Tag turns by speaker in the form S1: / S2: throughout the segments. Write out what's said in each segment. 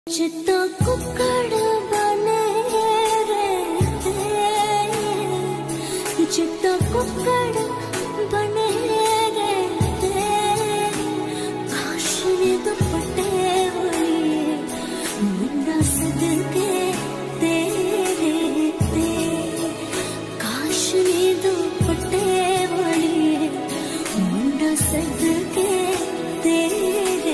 S1: चित्ता कुक्कड़ बने रहते, चित्ता कुक्कड़ बने रहते, काश ने दुपट्टे वाली मुंडा सदके तेरे ते, काश ने दुपट्टे वाली मुंडा सदके तेरे।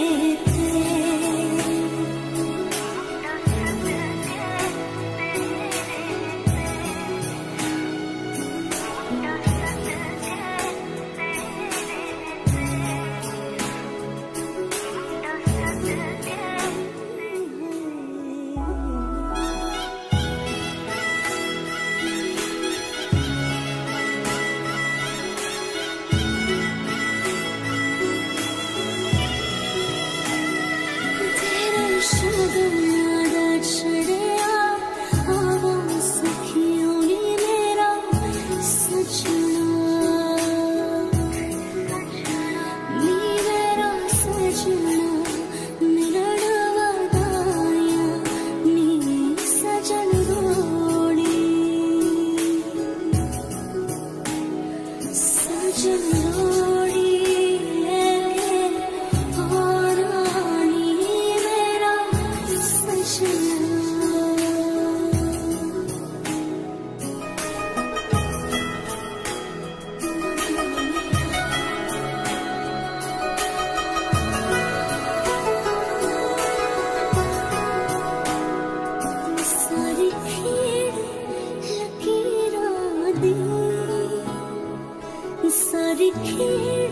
S1: सारी खेड़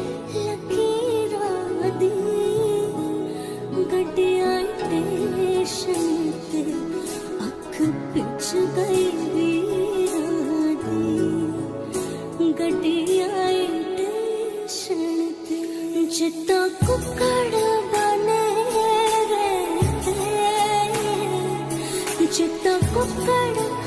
S1: लकीरां दी गड्डियां स्टेशन ते अख पिच गई वीरां दी गड्डियां स्टेशन ते चित्ता कुक्कड़ बने रहते, चित्ता कुक्कड़